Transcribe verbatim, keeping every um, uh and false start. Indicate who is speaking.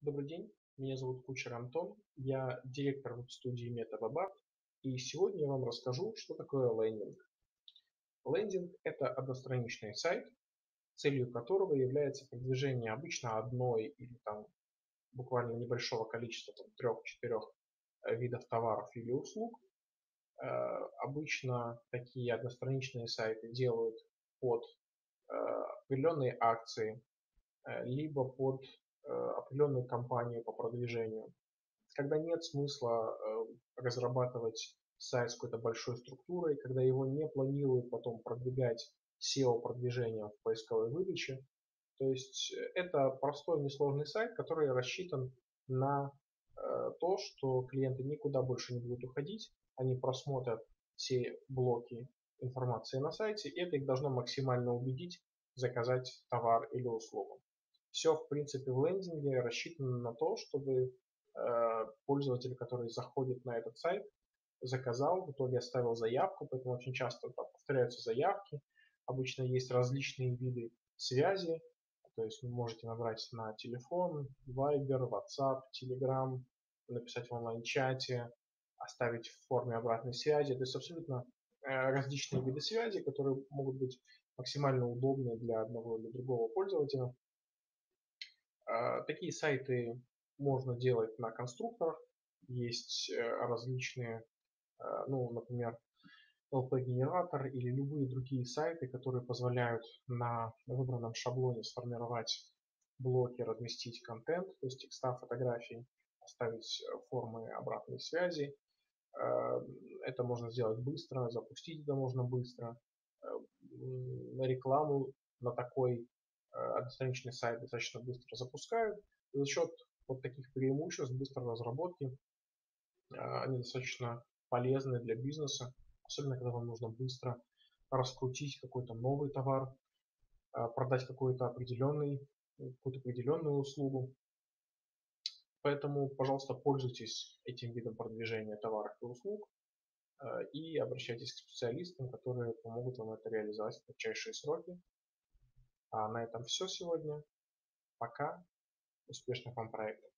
Speaker 1: Добрый день, меня зовут Кучер Антон, я директор веб-студии MetaBabat, и сегодня я вам расскажу, что такое лендинг. Лендинг– это одностраничный сайт, целью которого является продвижение обычно одной или там буквально небольшого количества, там, трех-четырех видов товаров или услуг. Обычно такие одностраничные сайты делают под определенные акции, либо под определенную кампанию по продвижению. Когда нет смысла разрабатывать сайт с какой-то большой структурой, когда его не планируют потом продвигать сео-продвижением в поисковой выдаче. То есть это простой несложный сайт, который рассчитан на то, что клиенты никуда больше не будут уходить, они просмотрят все блоки информации на сайте, и это их должно максимально убедить заказать товар или услугу. Все, в принципе, в лендинге рассчитано на то, чтобы э, пользователь, который заходит на этот сайт, заказал, в итоге оставил заявку, поэтому очень часто там повторяются заявки. Обычно есть различные виды связи, то есть вы можете набрать на телефон, Viber, WhatsApp, Telegram, написать в онлайн-чате, оставить в форме обратной связи. То есть абсолютно э, различные виды связи, которые могут быть максимально удобны для одного или другого пользователя. Такие сайты можно делать на конструкторах. Есть различные, ну, например, эл пи-генератор или любые другие сайты, которые позволяют на выбранном шаблоне сформировать блоки, разместить контент, то есть текста, фотографии, оставить формы обратной связи. Это можно сделать быстро, запустить это можно быстро. На рекламу на такой одностраничный сайт достаточно быстро запускают. И за счет вот таких преимуществ быстрой разработки они достаточно полезны для бизнеса, особенно когда вам нужно быстро раскрутить какой-то новый товар, продать какой-то определенный, какую-то определенную услугу. Поэтому, пожалуйста, пользуйтесь этим видом продвижения товаров и услуг и обращайтесь к специалистам, которые помогут вам это реализовать в кратчайшие сроки. А на этом все сегодня. Пока. Успешных вам проектов.